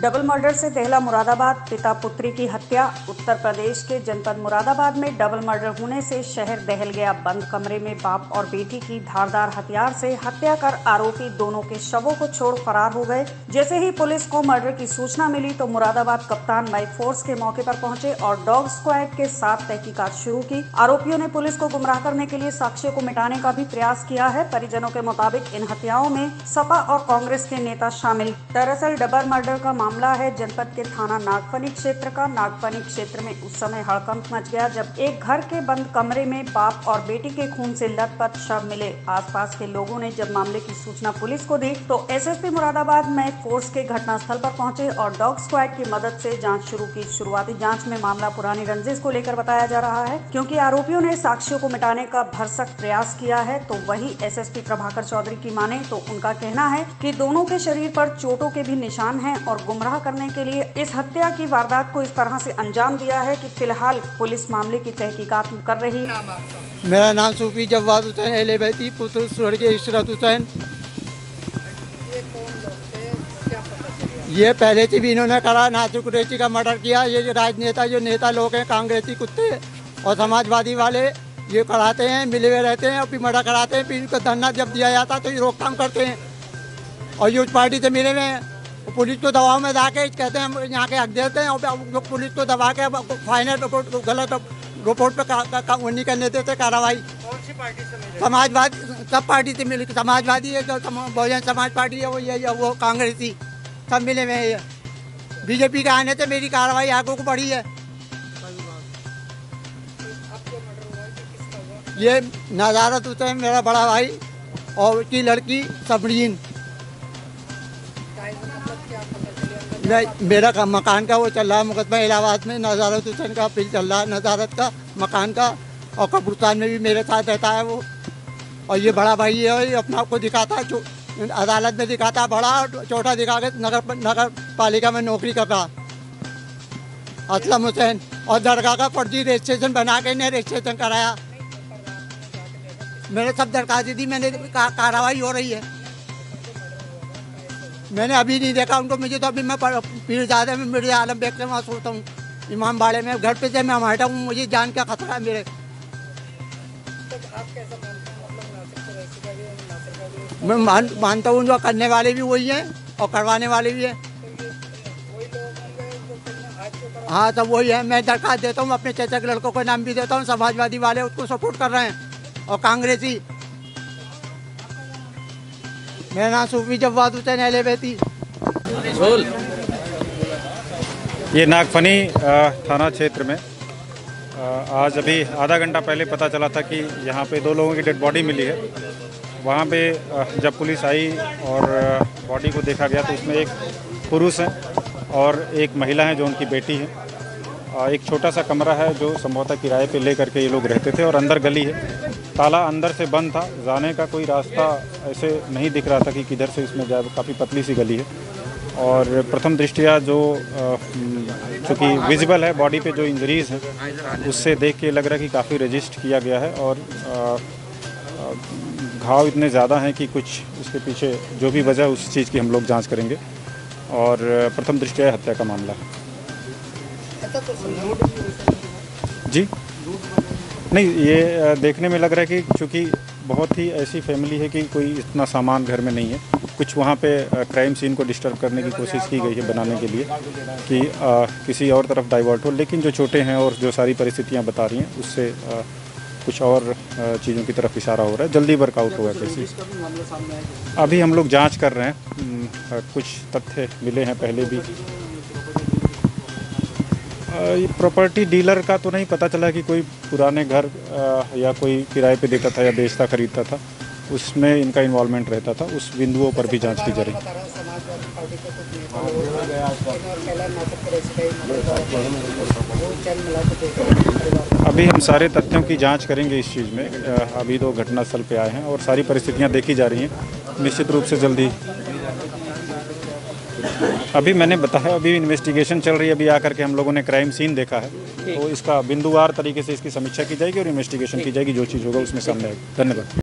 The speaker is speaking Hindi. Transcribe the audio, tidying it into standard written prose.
डबल मर्डर से दहला मुरादाबाद, पिता पुत्री की हत्या। उत्तर प्रदेश के जनपद मुरादाबाद में डबल मर्डर होने से शहर दहल गया। बंद कमरे में बाप और बेटी की धारदार हथियार से हत्या कर आरोपी दोनों के शवों को छोड़ फरार हो गए। जैसे ही पुलिस को मर्डर की सूचना मिली तो मुरादाबाद कप्तान बाइक फोर्स के मौके पर पहुंचे और डॉग स्क्वाड के साथ तहकीकात शुरू की। आरोपियों ने पुलिस को गुमराह करने के लिए साक्ष्यों को मिटाने का भी प्रयास किया है। परिजनों के मुताबिक इन हत्याओं में सपा और कांग्रेस के नेता शामिल। दरअसल डबल मर्डर का मामला है जनपद के थाना नागफनी क्षेत्र का। नागफनी क्षेत्र में उस समय हड़कंप मच गया जब एक घर के बंद कमरे में बाप और बेटी के खून से लथपथ शव मिले। आसपास के लोगों ने जब मामले की सूचना पुलिस को दी तो एसएसपी मुरादाबाद में फोर्स के घटनास्थल पर पहुंचे और डॉग स्क्वाड की मदद से जांच शुरू की। शुरुआती जांच में मामला पुरानी रंजिश को लेकर बताया जा रहा है, क्योंकि आरोपियों ने साक्ष्यों को मिटाने का भरसक प्रयास किया है। तो वही एसएसपी प्रभाकर चौधरी की माने तो उनका कहना है कि दोनों के शरीर पर चोटों के भी निशान हैं और गुमराह करने के लिए इस हत्या की वारदात को इस तरह से अंजाम दिया है कि फिलहाल पुलिस मामले की तहकीकात कर रही है। मेरा नाम सूफी जवाद हुसैन अहले बैती, पुत्र स्वर्गीय इशरत हुसैन। ये पहले से भी इन्होंने करा, नासिर कुरैशी का मर्डर किया। ये जो राजनेता जो नेता लोग हैं, कांग्रेसी कुत्ते और समाजवादी वाले, ये कराते हैं, मिले हुए रहते हैं और फिर मर्डर कराते हैं। फिर इनको धरना जब दिया जाता तो ये रोकथाम करते हैं और यूथ पार्टी से मिले हुए हैं। पुलिस को दबाव में जाके कहते हैं हम यहाँ के हक देते हैं और पुलिस को दबा के फाइनल रिपोर्ट गलत रिपोर्ट पे वो नहीं करने देते कार्रवाई। कौन सी पार्टी से मिले? समाजवादी, सब पार्टी से मिले। समाजवादी है, जो बहुजन समाज पार्टी है वो, ये वो कांग्रेसी, सब मिले हुए हैं। बीजेपी के आने से मेरी कार्रवाई आगे को बढ़ी है। ये नजारत हुसैन मेरा बड़ा भाई और उसकी लड़की सबरीन। नहीं, मेरा मकान का वो चल रहा है मुकदमा इलाहाबाद में। नजारत हुसैन का अपील चल रहा है, नजारत का मकान का। और कब्रिस्तान में भी मेरे साथ रहता है वो। और ये बड़ा भाई है, ये अपना आपको दिखाता है, अदालत में दिखाता है बड़ा, छोटा दिखा के नगर पालिका में नौकरी कर रहा असलम हुसैन। और दरगाह का फर्जी रजिस्ट्रेशन बना के इन्हें रजिस्ट्रेशन कराया। मैंने सब दरखास्त दी, मैंने कार्रवाई हो रही है। मैंने अभी नहीं देखा उनको, मुझे तो अभी मैं पीर ज़्यादा में मिर्जा आलम बेग के वहाँ सोता हूँ, इमाम बाड़े में। घर पे से मैं हटा हूँ, मुझे जान का खतरा है मेरे। तो आप कैसा मानते हैं? मैं मानता हूँ जो करने वाले भी वही हैं और करवाने वाले भी हैं। हाँ, तो वही है। मैं दरखास्त देता हूँ, अपने चाचा के लड़कों को नाम भी देता हूँ। समाजवादी वाले उसको सपोर्ट कर रहे हैं और कांग्रेसी। मेरा नाम सूफी जवाद हुसैन अहले बैती। ये नागफनी थाना क्षेत्र में आज अभी आधा घंटा पहले पता चला था कि यहाँ पे 2 लोगों की डेड बॉडी मिली है। वहाँ पे जब पुलिस आई और बॉडी को देखा गया तो उसमें एक पुरुष है और एक महिला है जो उनकी बेटी है। एक छोटा सा कमरा है जो संभवतः किराए पे ले करके ये लोग रहते थे और अंदर गली है, ताला अंदर से बंद था। जाने का कोई रास्ता ऐसे नहीं दिख रहा था कि किधर से इसमें जाए। काफ़ी पतली सी गली है और प्रथम दृष्टिया जो चूँकि विजिबल है बॉडी पे जो इंजरीज़ हैं उससे देख के लग रहा है कि काफ़ी रजिस्ट किया गया है और घाव इतने ज़्यादा हैं कि कुछ इसके पीछे जो भी वजह उस चीज़ की हम लोग जांच करेंगे और प्रथम दृष्टिया हत्या का मामला है। जी नहीं, ये देखने में लग रहा है कि चूँकि बहुत ही ऐसी फैमिली है कि कोई इतना सामान घर में नहीं है। कुछ वहाँ पे क्राइम सीन को डिस्टर्ब करने की कोशिश की गई है बनाने के लिए कि किसी और तरफ डाइवर्ट हो, लेकिन जो छोटे हैं और जो सारी परिस्थितियाँ बता रही हैं उससे कुछ और चीज़ों की तरफ इशारा हो रहा है। जल्दी वर्कआउट होगा कैसे, अभी हम लोग जाँच कर रहे हैं। कुछ तथ्य मिले हैं पहले भी। ये प्रॉपर्टी डीलर का तो नहीं पता चला कि कोई पुराने घर या कोई किराए पे देता था या बेचता खरीदता था, उसमें इनका इन्वॉल्वमेंट रहता था। उस बिंदुओं पर भी जांच की जा रही है। अभी हम सारे तथ्यों की जांच करेंगे इस चीज़ में। अभी तो घटनास्थल पे आए हैं और सारी परिस्थितियां देखी जा रही हैं। निश्चित रूप से जल्दी अभी मैंने बताया, अभी इन्वेस्टिगेशन चल रही है। अभी आकर के हम लोगों ने क्राइम सीन देखा है, तो इसका बिंदुवार तरीके से इसकी समीक्षा की जाएगी और इन्वेस्टिगेशन की जाएगी। जो चीज़ होगा उसमें सामने आएगी। धन्यवाद।